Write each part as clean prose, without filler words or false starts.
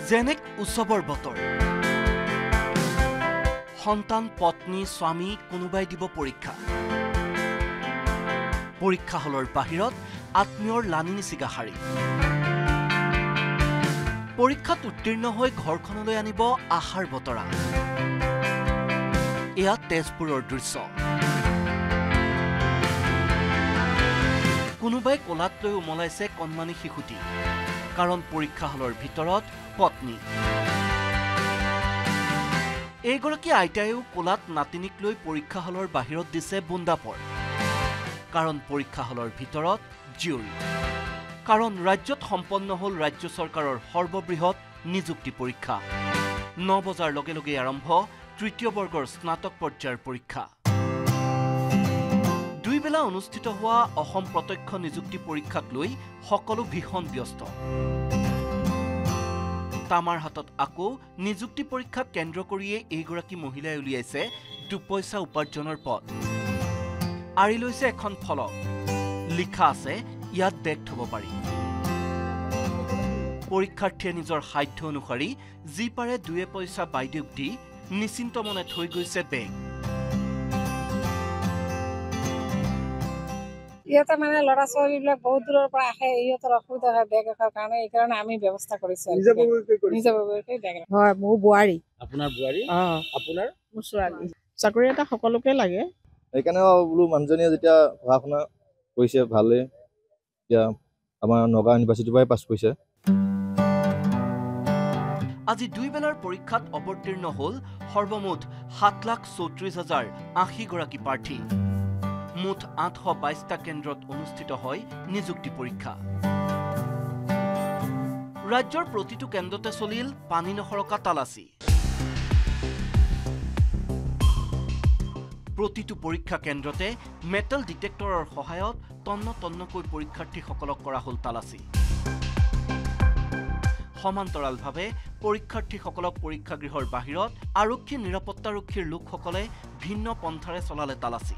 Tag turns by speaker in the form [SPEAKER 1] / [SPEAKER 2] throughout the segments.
[SPEAKER 1] জেনেক উৎসৱৰ বতৰ সন্তান পত্নী স্বামী কোনোবাই দিব পৰীক্ষা পৰীক্ষা হলৰ বাহিৰত আত্মীয়ৰ লানিনি চিগাহাৰী পৰীক্ষাত উত্তীৰ্ণ হৈ ঘৰখনলৈ আনিব আহাৰ বতৰা এয়া তেজপুৰৰ দৃশ্য কোনোবাই কোলাত লৈ উমলাইছে কণমানি শিশুটি কাৰণ পৰীক্ষা হলৰ ভিতৰত পত্নী এইগৰাকী আইতায়েও কোলাত নাতিনিক লৈ পৰীক্ষা হলৰ বাহিৰত দিছে বুন্দাপৰ কাৰণ পৰীক্ষা হলৰ ভিতৰত জীয়ৰী কাৰণ ৰাজ্যত সম্পন্ন হল ৰাজ্য চৰকাৰৰ সৰ্ববৃহৎ নিযুক্তি পৰীক্ষা 9 বজাৰ লগে লগে আৰম্ভ তৃতীয় বৰ্গৰ স্নাতক পৰ্যায়ৰ পৰীক্ষা দুই বেলা অনুষ্ঠিত হোৱা অসম প্ৰত্যক্ষ নিযুক্তি পৰীক্ষাক লৈ সকলো ভীষণ ব্যস্ত তামাৰ হাতত আকৌ নিযুক্তি পৰীক্ষা কেন্দ্ৰ কৰিয়ে এইগৰাকী মহিলাই উলিয়াইছে দুপইচা উপাৰ্জনৰ পথ আৰি লৈছে এখন ফলক লিখা আছে ইয়াত বেগ থব পাৰি পৰীক্ষাৰ্থীয়ে নিজৰ সাধ্য অনুসৰি যি পাৰে দুয়ে পইচা বাইদেউক দি নিশ্চিন্ত মনে থৈ গৈছে বেগ
[SPEAKER 2] ইহঁতে মানে ল'ৰা ছোৱালীবিলাক বহুত দূৰৰ পৰা আহে ইহঁতৰ অসুবিধা হয় বেগ ৰখাৰ কাৰণে এই কাৰণে আমি ব্যৱস্থা কৰিছো হয় মোৰ বোৱাৰী
[SPEAKER 3] আপোনাৰ বোৱাৰী আপোনাৰ
[SPEAKER 2] মোৰ ছোৱালী চাকৰি এটা সকলোকে লাগে
[SPEAKER 4] সেইকাৰণে বোলো মানুহজনীয়ে যেতিয়া পঢ়া শুনা কৰিছে ভালে এতিয়া আমাৰ নগাঁও ইউনিভাৰ্চিটিৰ পৰাই পাছ কৰিছে
[SPEAKER 1] আজি দুই বেলাৰ পৰীক্ষাত অৱতীৰ্ণ হল সৰ্বমুঠ 7,34,080 গৰাকী প্ৰাৰ্থী মুঠ 822টা কেন্দ্ৰত অনুষ্ঠিত হয় নিযুক্তি পৰীক্ষা ৰাজ্যৰ প্ৰতিটো কেন্দ্ৰতে চলিল পানী নসৰকা তালাচী প্ৰতিটো পৰীক্ষা কেন্দ্ৰতে মেটেল ডিটেক্টৰৰ সহায়ত তন্নকৈ পৰীক্ষাৰ্থীসকলক কৰা হল তালাচী সমান্তৰালভাৱে পৰীক্ষাৰ্থীসকলক পৰীক্ষাগৃহৰ বাহিৰত আৰক্ষী নিৰাপত্তাৰক্ষীৰ লোকসকলে ভিন্ন পন্থাৰে চলালে তালাচী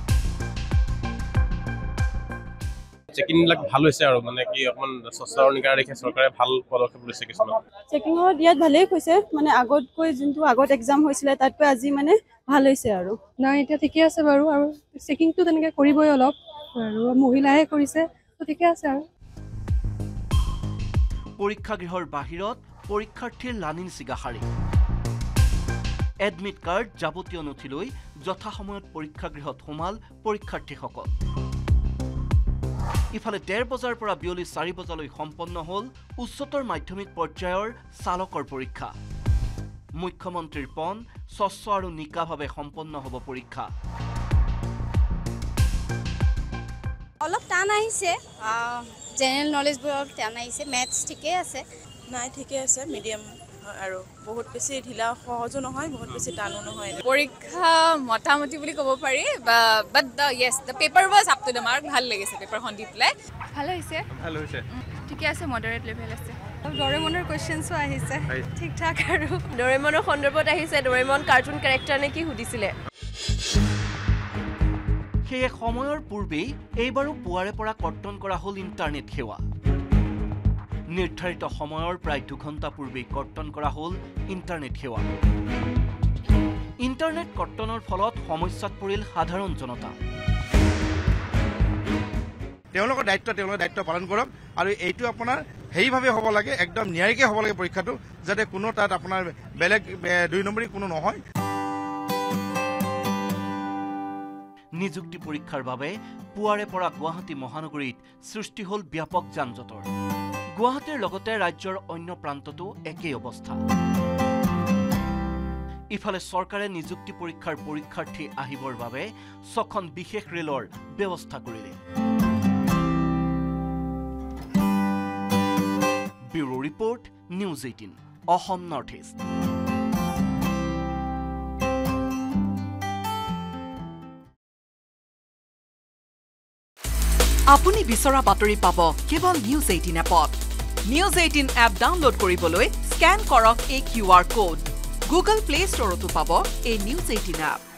[SPEAKER 3] চেকিং লাগ ভাল হৈছে আৰু মানে কি অকমান সস্তাৰ নিকাৰ দেখে চৰকাৰে ভাল পদক্ষেপ লৈছে কিছুমান
[SPEAKER 5] চেকিংৰ দিয়াত ভালেই হৈছে মানে আগতকৈ যোনটো আগত এক্সাম হৈছিল তাতকৈ আজি মানে ভাল হৈছে আৰু
[SPEAKER 6] নাই এতিয়া ঠিকে আছে বাৰু আৰু চেকিংটো তেনেকৈ কৰিবই অলপ আৰু মহিলাহে কৰিছে তো ঠিকে আছে আৰু
[SPEAKER 1] পৰীক্ষাগৃহৰ বাহিৰত পৰীক্ষাৰ্থীৰ লানিনি চিগাহাৰী এডমিট কাৰ্ড যাৱতীয় নথি লৈ যথাসময়ত পৰীক্ষাগৃহত সোমাল পৰীক্ষাৰ্থীসকল ইফালে 1:30 বজাৰ পৰা বিয়লি 4 বজালৈ সম্পন্ন হল উচ্চতৰ মাধ্যমিক পৰ্যায়ৰ চালকৰ পৰীক্ষা মুখ্যমন্ত্ৰীৰ পণ স্বচ্ছ আৰু নিকাভাৱে সম্পন্ন হ'ব পৰীক্ষা
[SPEAKER 7] অলপ টান আহিছে জেনেৰেল নলেজবোৰ অলপ টান আহিছে মেথছ ঠিকে আছে
[SPEAKER 8] নাই ঠিকে আছে মিডিয়াম আৰু বহুত বেছি ঢিলা সহজো নহয় বহুত বেছি টানো নহয়
[SPEAKER 9] পৰীক্ষা মোটামুটি বুলি ক'ব পাৰি but the paper was up to the mark ভাল লাগিছে পেপাৰখন দি পেলাই
[SPEAKER 10] ভাল হৈছে
[SPEAKER 9] ঠিকে আছে মডাৰেট লেভেল আছে
[SPEAKER 10] ডৰেমনৰ কুৱেশ্যনছো আহিছে ঠিক ঠাক আৰু
[SPEAKER 11] ডৰেমনৰ সন্দৰ্ভত আহিছে ডৰেমন কাৰ্টুন কেৰেক্টাৰ নে কি সুধিছিলে
[SPEAKER 1] সেই সময়ৰ পূৰ্বেই এইবাৰো পুৱাৰে পৰা কৰ্তন কৰা হল ইণ্টাৰনেট সেৱা নিৰ্ধাৰিত সময়ৰ প্ৰায় 2 ঘণ্টা পূৰ্বেই কৰ্তন কৰা হল ইণ্টাৰনেট সেৱা ইণ্টাৰনেট কৰ্তনৰ ফলত সমস্যাত পৰিল সাধাৰণ জনতা
[SPEAKER 12] তেওঁলোকৰ দায়িত্ব পালন কৰক আৰু এইটো আপোনাৰ সেইভাৱে হ'ব লাগে একদম ন্যায়িকে হ'ব লাগে পৰীক্ষাটো যাতে কোনো তাত আপোনাৰ বেলেগ 2 নম্বৰী কোনো নহয়
[SPEAKER 1] নিযুক্তি পৰীক্ষাৰ বাবে পুৱাৰে পৰা গুৱাহাটী মহানগৰীত সৃষ্টি হল ব্যাপক যান-জঁটৰ গুৱাহাটীৰ লগতে ৰাজ্যৰ অন্য প্ৰান্ততো একেই অৱস্থা ইফালে চৰকাৰে নিযুক্তি পৰীক্ষাৰ পৰীক্ষাৰ্থী আহিবৰ বাবে 6খন বিশেষ ৰেলৰ ব্যৱস্থা কৰিলে bureau report news 18 Assam north east
[SPEAKER 13] আপুনি বিচৰা বাতৰি পাব কেৱল নিউজ 18 এপত নিউজ 18 এপ ডাউনলোড কৰিবলৈ স্ক্যান কৰক এই QR কোড গুগল প্লে ষ্টৰতো পাব এই নিউজ 18 এপ